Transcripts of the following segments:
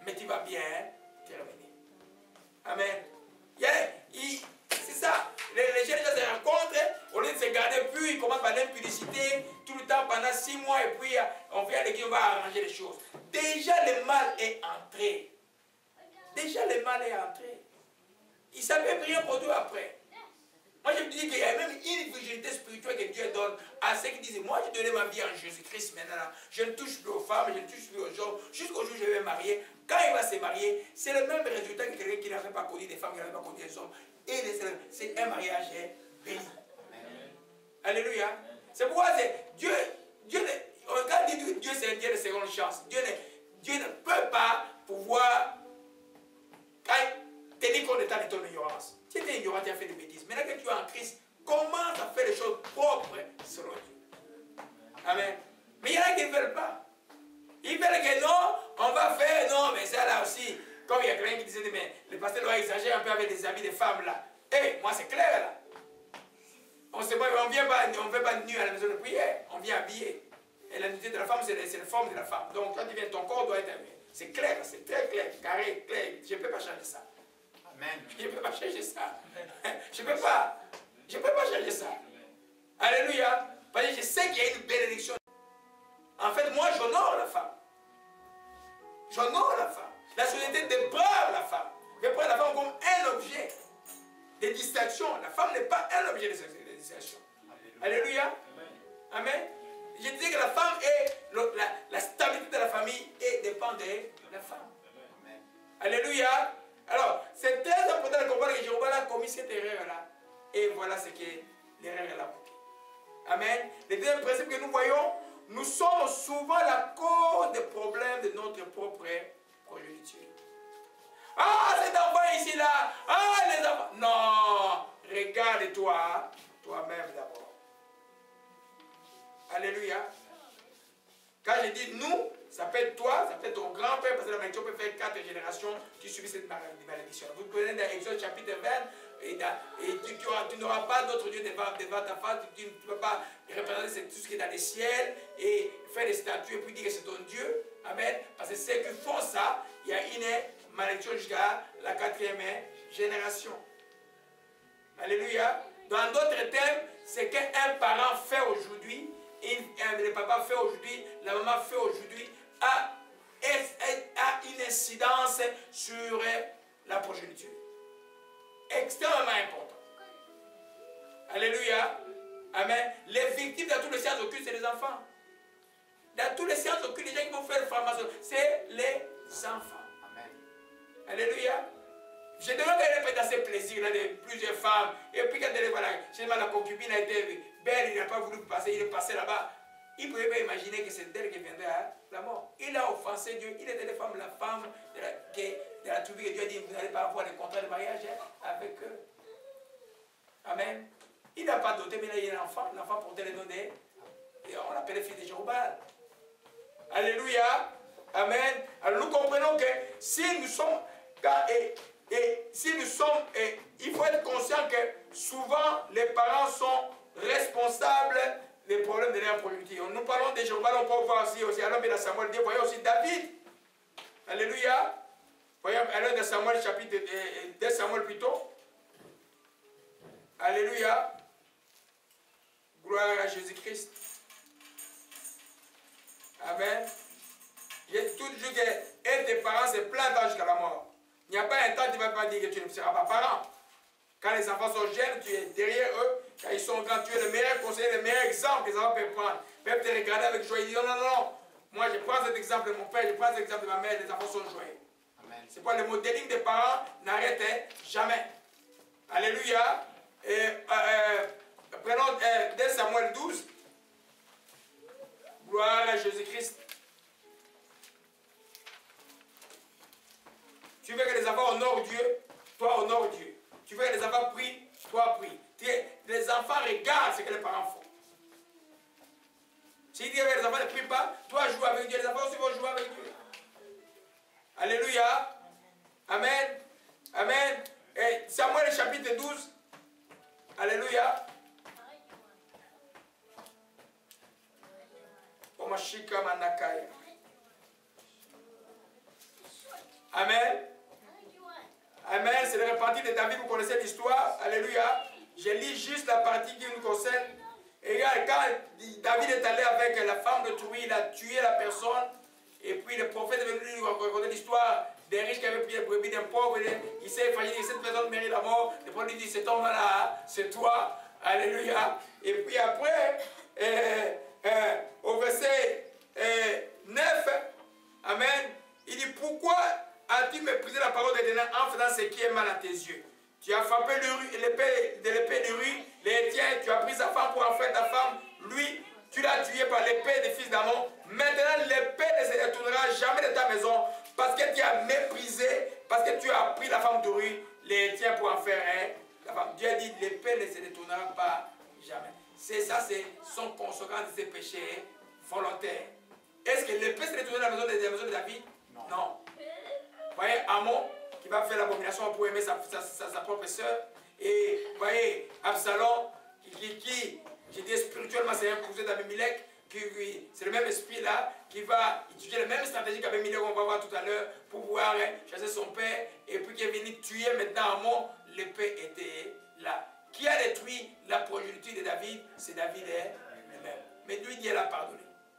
mais tu vas bien terminer. Amen. C'est ça. Les jeunes gens se rencontrent, au lieu de se garder plus, ils commencent par l'impudicité tout le temps pendant 6 mois et puis on vient à l'église, on va arranger les choses. Déjà le mal est entré. Déjà le mal est entré. Il ne savait rien produire après. Moi je me dis qu'il y a même une virginité spirituelle que Dieu donne à ceux qui disent, moi j'ai donné ma vie en Jésus-Christ maintenant, je ne touche plus aux femmes, je ne touche plus aux gens, jusqu'au jour où je vais me marier. Quand il va se marier, c'est le même résultat que quelqu'un qui n'avait pas connu des femmes, qui n'avait pas connu des hommes. Et c'est un mariage béni. Alléluia. C'est pourquoi Dieu quand il dit que Dieu c'est un Dieu de seconde chance, Dieu ne peut pas pouvoir tenir compte de ton ignorance. Tu étais ignorant, tu as fait des bêtises. Maintenant que tu es en Christ, commence à faire les choses propres selon Dieu. Amen. Mais il y en a qui ne veulent pas. Ils veulent que non, on va faire, non, mais ça là aussi. Comme il y a quelqu'un qui disait, mais le pasteur doit exagérer un peu avec des habits de femmes là. Moi c'est clair là. On ne vient pas nu à la maison de prière, on vient habillé. Et la nudité de la femme, c'est la forme de la femme. Donc quand tu viens, ton corps doit être habillé. C'est clair, c'est très clair, carré, clair. Je ne peux pas changer ça. Amen. Je ne peux pas changer ça. Je ne peux pas. Je ne peux pas changer ça. Alléluia. Parce que je sais qu'il y a une bénédiction. En fait, moi, j'honore la femme. J'honore la femme. La société déprave la femme. Déprave la femme comme un objet de distraction. La femme n'est pas un objet de distraction. Alléluia. Amen. Je disais que la femme est la stabilité de la famille et dépend de la femme. Amen. Alléluia. Alors, c'est très important de comprendre que Jéhovah a commis cette erreur-là. Et voilà ce que l'erreur est là. Amen. Le deuxième principe que nous voyons, nous sommes souvent la cause des problèmes de notre propre progéniture. Ah, cet enfant ici, là. Ah, les enfants. Non. Regarde-toi, toi-même d'abord. Alléluia. Quand je dis nous, ça peut être toi, ça peut être ton grand-père, parce que la malédiction peut faire 4 générations qui subissent cette malédiction. Vous connaissez dans Exode chapitre 20, et tu n'auras pas d'autre Dieu devant ta face, tu ne peux pas représenter tout ce qui est dans les ciels et faire des statues et puis dire que c'est ton Dieu. Amen. Parce que ceux qui font ça, il y a une malédiction jusqu'à la 4e génération. Alléluia. Dans d'autres termes, c'est qu'un parent fait aujourd'hui, le papa fait aujourd'hui, la maman fait aujourd'hui, a une incidence sur la progéniture. Extrêmement important. Alléluia. Amen. Les victimes dans tous les sciences occultes, c'est les enfants. Dans tous les sciences occultes, les gens qui vont faire formation, c'est les enfants. Amen. Alléluia. Je demande qu'elle ait fait assez plaisir là, de plusieurs femmes. Et puis quand elle est voilà, la concubine a été belle, il n'a pas voulu passer, il est passé là-bas. Il ne pouvait pas imaginer que c'est d'elle qui viendrait à la mort. Il a offensé Dieu. Il était la femme de la tribu que Dieu a dit, vous n'allez pas avoir de contrat de mariage avec eux. Amen. Il n'a pas doté, mais là il y a l'enfant. L'enfant portait le nom et on l'appelait fils de Jéhovah. Alléluia. Amen. Alors nous comprenons que si nous sommes... il faut être conscient que souvent les parents sont responsables des problèmes de leur progéniture. Nous parlons de Jéhovah, on peut voir aussi à l'homme de Samuel, voyons aussi David. Alléluia. Voyons à l'homme de Samuel, chapitre 2 Samuel plutôt. Alléluia. Gloire à Jésus-Christ. Amen. J'ai toujours dit que être tes parents, c'est plein temps jusqu'à la mort. Il n'y a pas un temps où tu ne vas pas dire que tu ne seras pas parent. Quand les enfants sont jeunes, tu es derrière eux. Quand ils sont grands, tu es le meilleur conseiller, le meilleur exemple que les enfants peuvent prendre. Ils peuvent te regarder avec joie et dire non, non, non. Moi, je prends cet exemple de mon père, je prends cet exemple de ma mère, les enfants sont joyeux. C'est pas le modeling des parents n'arrête jamais. Alléluia. Prenons 2 Samuel 12. Gloire à Jésus-Christ. Tu veux que les enfants honorent Dieu, toi honore Dieu. Tu veux que les enfants prient, toi prie. Les enfants regardent ce que les parents font. Si Dieu veut que les enfants ne prient pas, toi joue avec Dieu, les enfants aussi vont jouer avec Dieu. Alléluia. Amen. Amen. Et Samuel chapitre 12. Alléluia. Omashika manakaya. partie de David, vous connaissez l'histoire. Alléluia. Je lis juste la partie qui nous concerne. Et regarde, quand David est allé avec la femme de Touris, il a tué la personne. Et puis le prophète est venu lui raconter l'histoire des riches qui avaient pris les brebis d'un pauvre. Il s'est effrayé, cette personne mérite la mort. Le prophète lui dit, cet homme-là, c'est toi. Alléluia. Et puis après, au verset 9, Amen, il dit, pourquoi as-tu méprisé la parole de l'Éternel en faisant ce qui est mal à tes yeux? Tu as frappé l'épée de Uri, les tiens, tu as pris sa femme pour en faire ta femme. Lui, tu l'as tué par l'épée des fils d'Amon. Maintenant, l'épée ne se détournera jamais de ta maison parce que tu as méprisé, parce que tu as pris la femme d'Uri, les tiens pour en faire la femme. Dieu a dit, l'épée ne se détournera pas jamais. C'est ça, c'est son conséquence de ses péchés volontaires. Est-ce que l'épée se détournera de la maison de David? Non. Vous voyez, Amon, qui va faire l'abomination pour aimer sa propre soeur. Et vous voyez, Absalom, qui dit spirituellement, c'est un cousin d'Abimelech, c'est le même esprit-là, qui va utiliser la même stratégie qu'Abimelech, on va voir tout à l'heure, pour pouvoir chasser son père, et puis qui est venu tuer maintenant Amon, l'épée était là. Qui a détruit la progéniture de David? C'est David lui-même. Mais lui, Dieu l'a pardonné.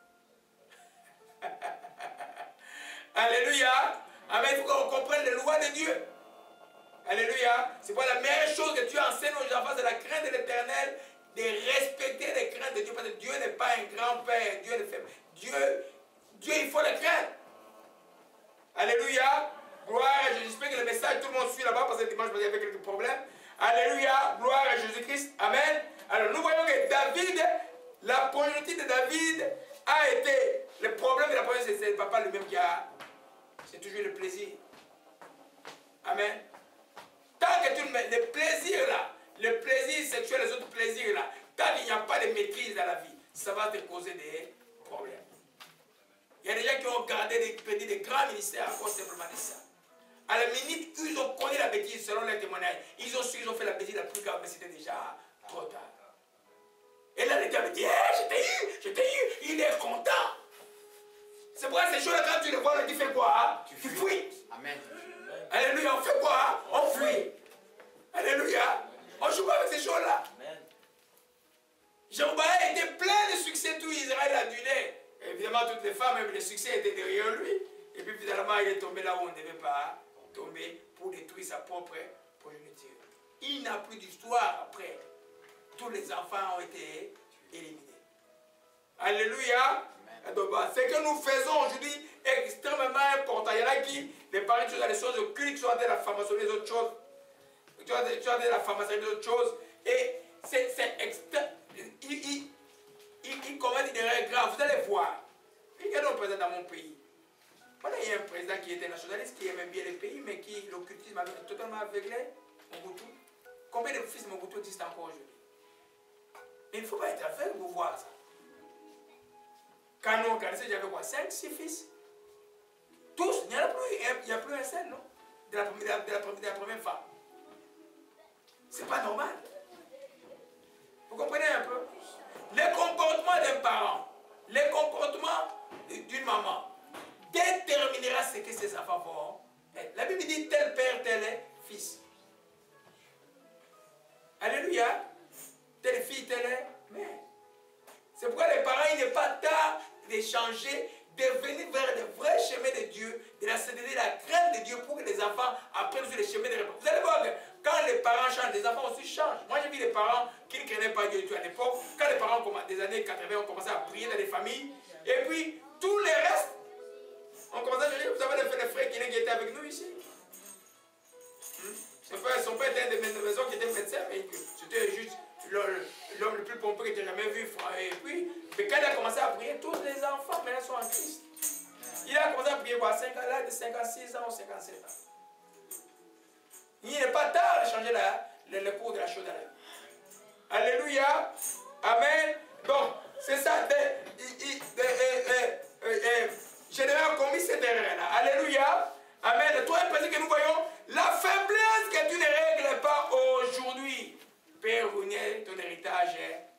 Alléluia. Amen. Il faut qu'on comprenne les lois de Dieu. Alléluia. C'est pour la meilleure chose que tu enseignes aux enfants, c'est la crainte de l'Éternel, de respecter les craintes de Dieu. Parce que Dieu n'est pas un grand-père. Dieu ne fait. Dieu, il faut le craindre. Alléluia. Gloire à Jésus. J'espère que le message, tout le monde suit là-bas parce que dimanche, il y avait quelques problèmes. Alléluia. Gloire à Jésus-Christ. Amen. Alors, nous voyons que David, la progéniture de David a été. Le problème de la progéniture, c'est le papa lui-même qui a. C'est toujours le plaisir. Amen. Tant que tu le mets, le plaisir là, le plaisir sexuel, les autres plaisirs là, tant qu'il n'y a pas de maîtrise dans la vie, ça va te causer des problèmes. Il y a des gens qui ont gardé des grands ministères à cause simplement de ça. À la minute où ils ont connu la bêtise, selon les témoignages, ils ont fait la bêtise la plus grave, mais c'était déjà trop tard. Et là, les gars me disent, hey, je t'ai eu, il est content. C'est pour ça que ces choses-là, quand tu les vois, tu fais quoi? Hein? Tu fuis. Amen. Alléluia, on fait quoi? Hein? On fuit. Alléluia. On ne joue pas avec ces choses-là. Jéroboam était plein de succès, tout Israël adulait. Évidemment, toutes les femmes, même le succès était derrière lui. Et puis finalement, il est tombé là où on ne devait pas tomber pour détruire sa propre progéniture. Il n'a plus d'histoire après. Tous les enfants ont été éliminés. Alléluia. Ce que nous faisons aujourd'hui est extrêmement important. Il y en a qui, les parents qui sont dans les choses occultes, qui sont dans la formation des autres choses. Qui sont dans la formation des autres choses. Et c'est extrêmement. Ils commettent des erreurs graves. Vous allez voir. Regardez le président dans mon pays. Voilà, il y a un président qui était nationaliste, qui aimait bien les pays, mais qui l'occultisme avait totalement aveuglé. Mobutu. Combien de fils de Mobutu existent encore aujourd'hui? Mais il ne faut pas être aveugle pour voir ça. Quand nous organisons, j'avais quoi? 5, 6 fils. Tous, il n'y en a plus. Il n'y a plus un seul, non? De la première femme. C'est pas normal. Vous comprenez un peu? Les comportements d'un parent, les comportements d'une maman déterminera ce que ses enfants vont être. La Bible dit tel père, tel fils. Alléluia. Telle fille, telle mère. C'est pourquoi les parents, il n'est pas tard de changer, de venir vers le vrai chemin de Dieu, de la céder la crainte de Dieu pour que les enfants apprennent sur le chemin de réponse. Vous allez voir que quand les parents changent, les enfants aussi changent. Moi, j'ai vu les parents qui ne craignaient pas Dieu du tout à l'époque. Quand les parents des années 80 ont commencé à prier dans les familles, et puis tous les restes, on commençait à dire, vous avez les frères qui étaient avec nous ici. Son père était un de mes maisons qui était médecin, mais c'était juste l'homme le plus pompeux que tu aies jamais vu. Et puis, mais quand il a commencé à prier, tous les enfants maintenant sont en Christ. Il a commencé à prier à 5 ans, là, de 56 ans ou 57 ans. Il n'est pas tard de changer le cours de la chose de la vie. Alléluia. Amen. Donc, c'est ça. Je n'ai commis cette erreur-là. Alléluia. Amen. Le troisième principe que nous voyons, la faiblesse que tu ne règles pas aujourd'hui. Père, ruiner ton héritage.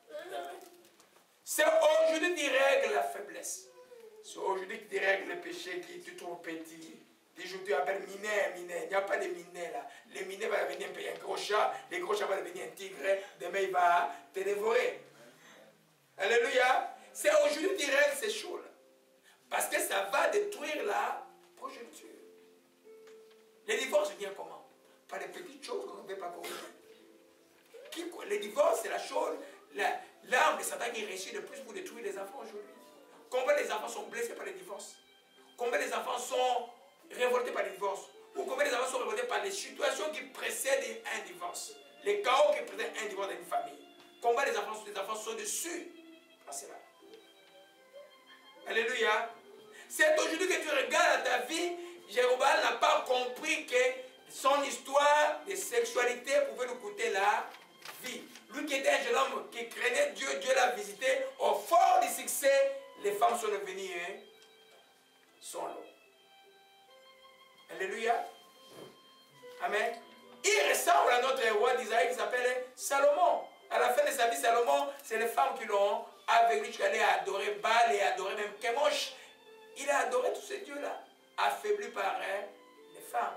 C'est aujourd'hui qui règle la faiblesse. C'est aujourd'hui qui règle le péché qui te trouve petit. Dis aujourd'hui, on appelle mineur. Il n'y a pas de mineur là. Le mineur va devenir un gros chat, le gros chat va devenir un tigre, demain il va te dévorer. Alléluia. C'est aujourd'hui que tu règles ces choses. Parce que ça va détruire la progéniture. Les divorces viennent comment? Par des petites choses qu'on ne peut pas corriger. Les divorces, c'est la chose, l'arme de Satan qui réussit le plus pour détruire les enfants aujourd'hui. Combien les enfants sont blessés par les divorces? Combien les enfants sont révoltés par les divorces? Ou combien les enfants sont révoltés par les situations qui précèdent un divorce? Les chaos qui précèdent un divorce dans une famille. Combien les enfants sont dessus par cela? Alléluia. C'est aujourd'hui que tu regardes ta vie, Jéroboam n'a pas compris que son histoire de sexualité pouvait nous coûter la vie. Lui qui était un jeune homme qui craignait Dieu, Dieu l'a visité. Au fort du succès, les femmes sont devenues son lot. Alléluia. Amen. Il ressemble à notre roi d'Israël qui s'appelle Salomon. À la fin de sa vie, Salomon, c'est les femmes qui l'ont avec lui jusqu'à aller adorer Baal et adorer même Kemosh. Il a adoré tous ces dieux-là, affaiblis par les femmes.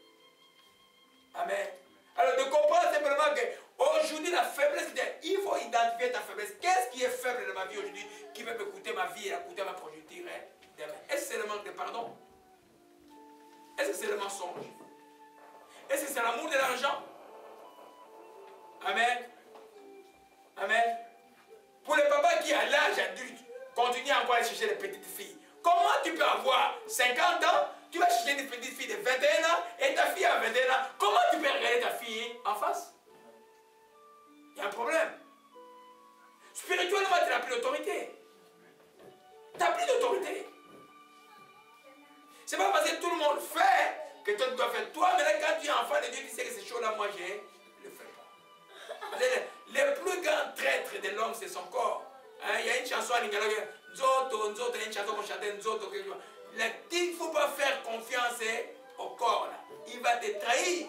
Amen. Alors de comprendre simplement qu'aujourd'hui la faiblesse, il faut identifier ta faiblesse. Qu'est-ce qui est faible dans ma vie aujourd'hui qui peut me coûter ma vie et coûter ma progéniture demain? Est-ce que c'est le manque de pardon? Est-ce que c'est le mensonge? Est-ce que c'est l'amour de l'argent? Amen. Amen. Pour les papas qui à l'âge adulte continuent encore à aller chercher les petites filles. Comment tu peux avoir 50 ans, tu vas chercher une petite fille de 21 ans et ta fille a 21 ans, comment tu peux regarder ta fille en face? Il y a un problème. Spirituellement, tu n'as plus d'autorité. Tu n'as plus d'autorité. Ce n'est pas parce que tout le monde fait que toi tu dois faire. Toi, mais là, quand tu es enfant de Dieu, tu sais que ces choses-là, moi, je ne le fais pas. Les plus grands traîtres de l'homme, c'est son corps. Hein, il y a une chanson en lingala, Nzoto, Nzoto, il y a une chanson qu'on chantait, Nzoto. Il ne faut pas faire confiance au corps. Là. Il va te trahir.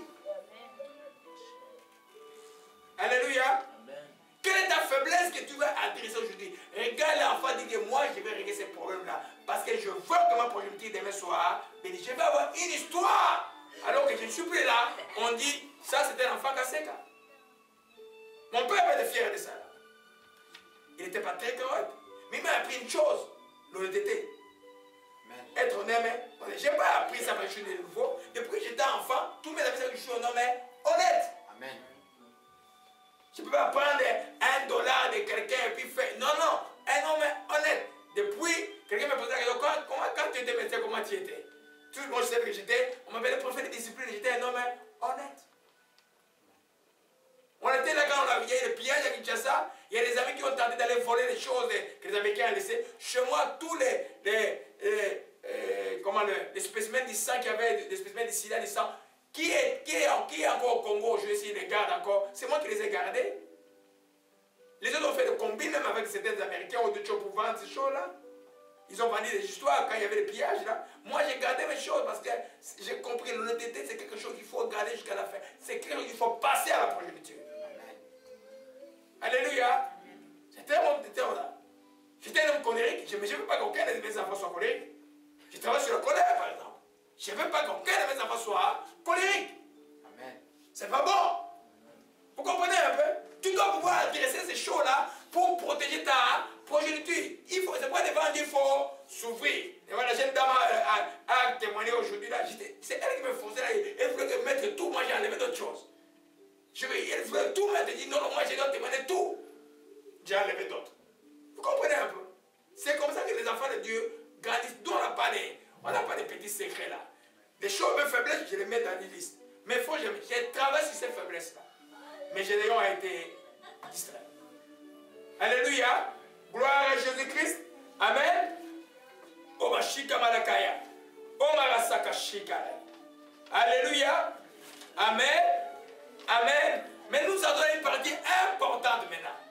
Alléluia. Amen. Quelle est ta faiblesse que tu vas adresser aujourd'hui? Regarde l'enfant, dis que moi, je vais régler ces problèmes-là. Parce que je veux que ma progéniture demain soit bénie. Je vais avoir une histoire. Alors que je ne suis plus là, on dit, ça c'est un enfant Kaseka. Mon père était fier de ça. Là. Il n'était pas très correct. Mais il m'a appris une chose, l'honnêteté. Être honnête. Je n'ai pas appris ça parce que je suis nouveau. Depuis que j'étais enfant, tous mes amis savent que je suis un homme honnête. Amen. Je ne peux pas prendre $1 de quelqu'un et puis faire. Non, non, un homme honnête. Depuis, quelqu'un me posait la question, quand tu étais médecin, comment tu étais? Tout le monde sait que j'étais, on m'appelait prophète de discipline, j'étais un homme honnête. On était là quand on a vu le pillage à Kinshasa, il y a des amis qui ont tenté d'aller voler les choses que les Américains ont laissées. Chez moi, tous les spécimens du sang qu'il y avait, des spécimens du sida, du sang, qui est encore au Congo, je vais essayer de les garder encore, c'est moi qui les ai gardés. Les autres ont fait des combines même avec certains Américains ou d'autres choses pour vendre ces choses-là. Ils ont vendu des histoires quand il y avait le pillage là. Moi j'ai gardé mes choses parce que j'ai compris l'honnêteté, c'est quelque chose qu'il faut garder jusqu'à la fin. C'est quelque chose qu'il faut passer à la progéniture. Alléluia. J'étais un homme de terre là. J'étais un homme colérique. Mais je ne veux pas qu'aucun de mes enfants soit colérique. Je travaille sur la colère par exemple. Je ne veux pas qu'aucun de mes enfants soit colérique. Amen. C'est pas bon. Vous comprenez un peu? Tu dois pouvoir adresser ces choses-là pour protéger ta progéniture. C'est pourquoi devant Dieu, il faut s'ouvrir. La jeune dame a témoigné aujourd'hui. C'est elle qui me forçait. Elle voulait mettre tout. Moi, j'ai enlevé d'autres choses. Elle voulait tout mettre. Elle dit non, moi, je dois témoigner tout. J'ai enlevé d'autres. Vous comprenez un peu? C'est comme ça que les enfants de Dieu grandissent. Nous, on n'a pas de petits secrets là. Des choses, mes faiblesses, je les mets dans une liste. Mais il faut que je travaille sur ces faiblesses-là. Mais je n'ai pas été distrait. Alléluia. Gloire à Jésus-Christ. Amen. Omashika malakaya. Omarasaka shikara. Alléluia. Amen. Amen. Mais nous avons une partie importante maintenant.